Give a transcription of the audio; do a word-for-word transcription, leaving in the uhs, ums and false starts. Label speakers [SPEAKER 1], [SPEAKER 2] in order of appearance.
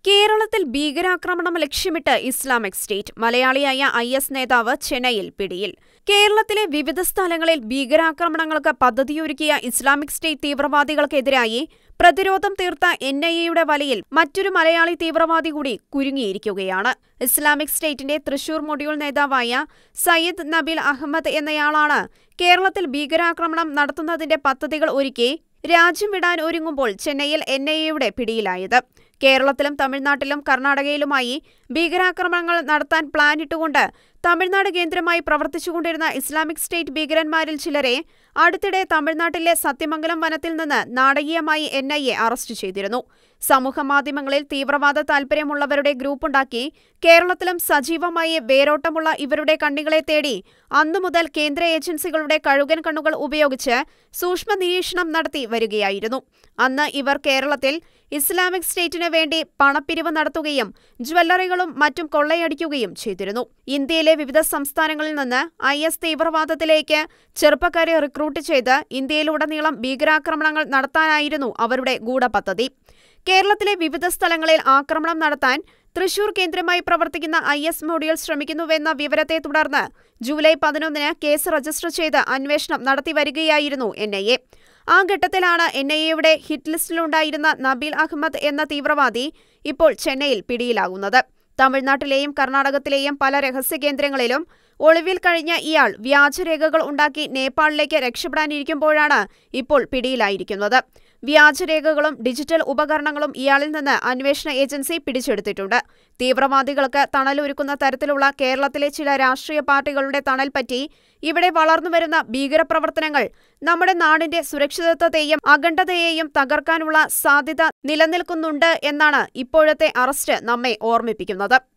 [SPEAKER 1] കേരളത്തിൽ ഭീകരാക്രമണം ലക്ഷ്യമിട്ട് ഇസ്ലാമിക് സ്റ്റേറ്റ്. മലയാളിയായ ഐ എസ് നേതാവ് ചെന്നൈയിൽ പിടിയിൽ. കേരളത്തിലെ വിവിധ സ്ഥലങ്ങളിൽ ഭീകരാക്രമണങ്ങൾക്ക് പദ്ധതിയൊരുക്കിയ ഇസ്ലാമിക് സ്റ്റേറ്റ് തീവ്രവാദികൾക്കെതിരായി പ്രതിരോധം തീർത്ത എൻ ഐ എയുടെ വലയിൽ മറ്റൊരു മലയാളി തീവ്രവാദി കൂടി കുരുങ്ങിയിരിക്കുകയാണ്. ഇസ്ലാമിക് സ്റ്റേറ്റിന്റെ തൃശൂർ മൊഡ്യൂൾ നേതാവായ സയ്യിദ് നബീൽ അഹമ്മദ് എന്നയാളാണ് കേരളത്തിൽ ഭീകരാക്രമണം നടത്തുന്നതിന്റെ പദ്ധതികൾ ഒരുക്കി രാജ്യം വിടാൻ ഒരുങ്ങുമ്പോൾ ചെന്നൈയിൽ എൻ ഐ എയുടെ പിടിയിലായത്. കേരളത്തിലും തമിഴ്നാട്ടിലും കർണാടകയിലുമായി ഭീകരാക്രമണങ്ങൾ നടത്താൻ പ്ലാനിട്ടുകൊണ്ട് തമിഴ്നാട് കേന്ദ്രമായി പ്രവർത്തിച്ചുകൊണ്ടിരുന്ന ഇസ്ലാമിക് സ്റ്റേറ്റ് ഭീകരന്മാരിൽ ചിലരെ അടുത്തിടെ തമിഴ്നാട്ടിലെ സത്യമംഗലം വനത്തിൽ നിന്ന് നാടകീയമായി എൻ ഐ എ അറസ്റ്റ് ചെയ്തിരുന്നു. സമൂഹമാധ്യമങ്ങളിൽ തീവ്രവാദ താൽപര്യമുള്ളവരുടെ ഗ്രൂപ്പുണ്ടാക്കി കേരളത്തിലും സജീവമായി വേരോട്ടമുള്ള ഇവരുടെ കണ്ണികളെ തേടി അന്നുമുതൽ കേന്ദ്ര ഏജൻസികളുടെ കഴുകൻ കണ്ണുകൾ ഉപയോഗിച്ച് സൂക്ഷ്മ നിരീക്ഷണം നടത്തി വരികയായിരുന്നു. അന്ന് ഇവർ കേരളത്തിൽ ഇസ്ലാമിക് സ്റ്റേറ്റിനു വേണ്ടി പണപ്പിരിവ് നടത്തുകയും ജ്വല്ലറികളും മറ്റും കൊള്ളയടിക്കുകയും ചെയ്തിരുന്നു. ഇന്ത്യയിലെ വിവിധ സംസ്ഥാനങ്ങളിൽ നിന്ന് ഐ എസ് തീവ്രവാദത്തിലേക്ക് ചെറുപ്പക്കാരെ റിക്രൂട്ട് ചെയ്ത് ഇന്ത്യയിലുടനീളം ഭീകരാക്രമണങ്ങൾ നടത്താനായിരുന്നു അവരുടെ ഗൂഢപദ്ധതി. കേരളത്തിലെ വിവിധ സ്ഥലങ്ങളിൽ ആക്രമണം നടത്താൻ തൃശൂർ കേന്ദ്രമായി പ്രവർത്തിക്കുന്ന ഐ എസ് മൊഡ്യൂൾ ശ്രമിക്കുന്നുവെന്ന വിവരത്തെ തുടർന്ന് ജൂലൈ പതിനൊന്നിന് കേസ് രജിസ്റ്റർ ചെയ്ത് അന്വേഷണം നടത്തിവരികയായിരുന്നു എൻ ഐ എ. ആ ഘട്ടത്തിലാണ് എൻ ഐ എയുടെ ഹിറ്റ് ലിസ്റ്റിലുണ്ടായിരുന്ന നബീൽ അഹമ്മദ് എന്ന തീവ്രവാദി ഇപ്പോൾ ചെന്നൈയിൽ പിടിയിലാകുന്നത്. തമിഴ്നാട്ടിലെയും കർണാടകത്തിലെയും പല രഹസ്യ കേന്ദ്രങ്ങളിലും ഒളിവിൽ കഴിഞ്ഞ ഇയാൾ വ്യാജരേഖകൾ ഉണ്ടാക്കി നേപ്പാളിലേക്ക് രക്ഷപ്പെടാനിരിക്കുമ്പോഴാണ് ഇപ്പോൾ പിടിയിലായിരിക്കുന്നത്. വ്യാജരേഖകളും ഡിജിറ്റൽ ഉപകരണങ്ങളും ഇയാളിൽ നിന്ന് അന്വേഷണ ഏജൻസി പിടിച്ചെടുത്തിട്ടുണ്ട്. തീവ്രവാദികൾക്ക് തണലൊരുക്കുന്ന തരത്തിലുള്ള കേരളത്തിലെ ചില രാഷ്ട്രീയ പാർട്ടികളുടെ തണൽ പറ്റി ഇവിടെ വളർന്നുവരുന്ന ഭീകരപ്രവർത്തനങ്ങൾ നമ്മുടെ നാടിന്റെ സുരക്ഷിതത്വത്തെയും അഖണ്ഡതയെയും തകർക്കാനുള്ള സാധ്യത നിലനിൽക്കുന്നുണ്ട് എന്നാണ് ഇപ്പോഴത്തെ അറസ്റ്റ് നമ്മെ ഓർമ്മിപ്പിക്കുന്നത്.